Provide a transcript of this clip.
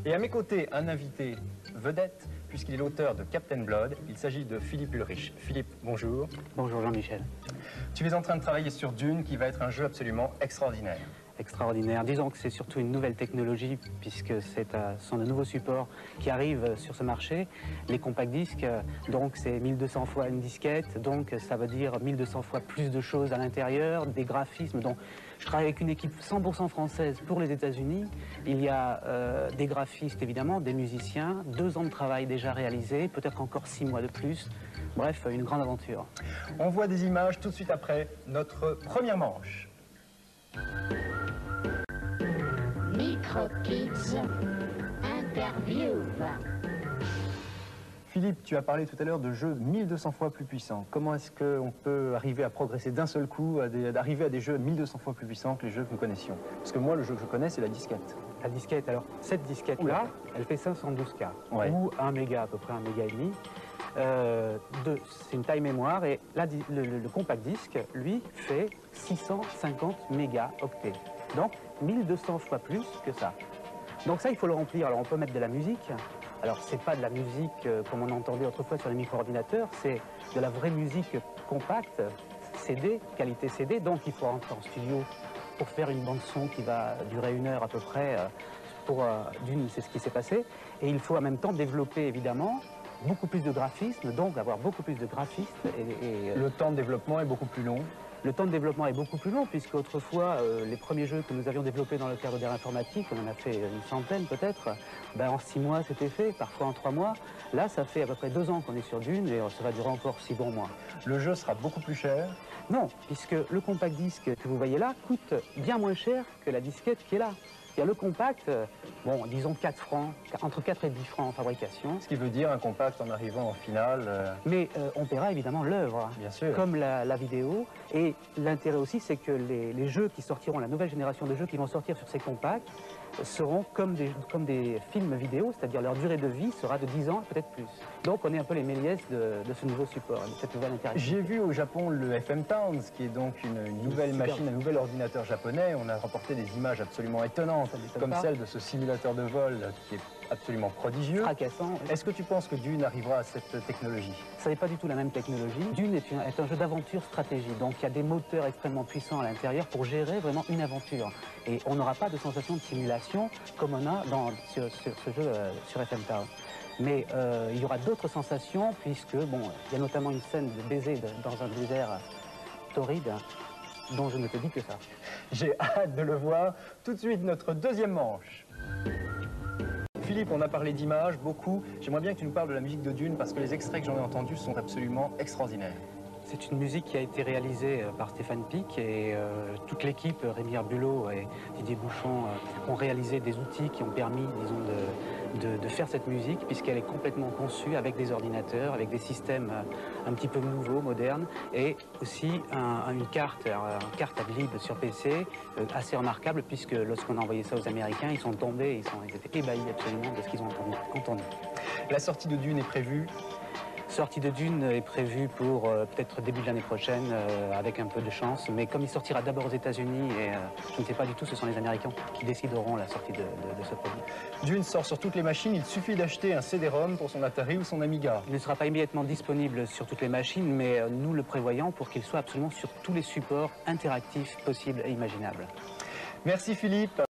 Et à mes côtés, un invité vedette, puisqu'il est l'auteur de Captain Blood. Il s'agit de Philippe Ulrich. Philippe, bonjour. Bonjour Jean-Michel. Tu es en train de travailler sur Dune, qui va être un jeu absolument extraordinaire. Extraordinaire. Disons que c'est surtout une nouvelle technologie, puisque ce sont de nouveaux supports qui arrivent sur ce marché. Les compact disques, donc c'est 1200 fois une disquette, donc ça veut dire 1200 fois plus de choses à l'intérieur, des graphismes. Donc je travaille avec une équipe 100% française pour les États-Unis. Il y a des graphistes évidemment, des musiciens, 2 ans de travail déjà réalisés, peut-être encore 6 mois de plus. Bref, une grande aventure. On voit des images tout de suite après notre première manche. Microkids Interview. Philippe, tu as parlé tout à l'heure de jeux 1200 fois plus puissants. Comment est-ce qu'on peut arriver à progresser d'un seul coup, d'arriver à des jeux 1200 fois plus puissants que les jeux que nous connaissions? Parce que moi, le jeu que je connais, c'est la disquette. La disquette, alors cette disquette-là, elle fait 512K, Ouais. ou 1 méga, à peu près 1 méga et demi. C'est une taille mémoire, et là, le compact disque, lui, fait 650 mégaoctets. Donc 1200 fois plus que ça. Donc ça, il faut le remplir. Alors on peut mettre de la musique. Alors c'est pas de la musique comme on entendait autrefois sur les micro-ordinateurs, c'est de la vraie musique compacte, CD, qualité CD. Donc il faut rentrer en studio pour faire une bande son qui va durer 1 heure à peu près. Pour Dune, c'est ce qui s'est passé. Et il faut en même temps développer évidemment beaucoup plus de graphismes, donc avoir beaucoup plus de graphistes. Le temps de développement est beaucoup plus long. Le temps de développement est beaucoup plus long, puisque autrefois, les premiers jeux que nous avions développés dans le cadre d'Air Informatique, on en a fait une centaine peut-être, ben en 6 mois c'était fait, parfois en 3 mois. Là, ça fait à peu près 2 ans qu'on est sur Dune, et ça va durer encore 6 bons mois. Le jeu sera beaucoup plus cher. Non, puisque le compact disque que vous voyez là coûte bien moins cher que la disquette qui est là. Le compact, bon, disons 4 francs, entre 4 et 10 francs en fabrication. Ce qui veut dire un compact en arrivant en finale. Mais on paiera évidemment l'œuvre, Bien sûr. comme la vidéo. Et l'intérêt aussi, c'est que les jeux qui sortiront, la nouvelle génération de jeux qui vont sortir sur ces compacts, seront comme des films vidéo, c'est-à-dire leur durée de vie sera de 10 ans, peut-être plus. Donc on est un peu les Méliès de ce nouveau support, de cette nouvelle interactivité. J'ai vu au Japon le FM Towns, qui est donc une nouvelle machine, un nouvel ordinateur japonais. On a rapporté des images absolument étonnantes, comme celle de ce simulateur de vol qui est absolument prodigieux. Fracassant. Est-ce que tu penses que Dune arrivera à cette technologie? Ça n'est pas du tout la même technologie. Dune est un jeu d'aventure stratégie, donc il y a des moteurs extrêmement puissants à l'intérieur pour gérer vraiment une aventure. Et on n'aura pas de sensation de simulation comme on a sur ce jeu sur FM Town. Mais il y aura d'autres sensations, puisque, bon, il y a notamment une scène de baiser dans un désert torride, dont je ne te dis que ça. J'ai hâte de le voir. Tout de suite, notre deuxième manche. Philippe, on a parlé d'images, beaucoup. J'aimerais bien que tu nous parles de la musique de Dune, parce que les extraits que j'en ai entendus sont absolument extraordinaires. C'est une musique qui a été réalisée par Stéphane Pic, et toute l'équipe, Rémi Herbulot et Didier Bouchon, ont réalisé des outils qui ont permis, disons, de faire cette musique, puisqu'elle est complètement conçue avec des ordinateurs, avec des systèmes un petit peu nouveaux, modernes, et aussi une carte à glib sur PC, assez remarquable, puisque lorsqu'on a envoyé ça aux Américains, ils sont tombés, ils étaient ébahis absolument de ce qu'ils ont entendu. La sortie de Dune est prévue. Sortie de Dune est prévue pour peut-être début de l'année prochaine, avec un peu de chance. Mais comme il sortira d'abord aux États-Unis, et je ne sais pas du tout, ce sont les Américains qui décideront la sortie de ce produit. Dune sort sur toutes les machines. Il suffit d'acheter un CD-ROM pour son Atari ou son Amiga. Il ne sera pas immédiatement disponible sur toutes les machines, mais nous le prévoyons pour qu'il soit absolument sur tous les supports interactifs possibles et imaginables. Merci Philippe.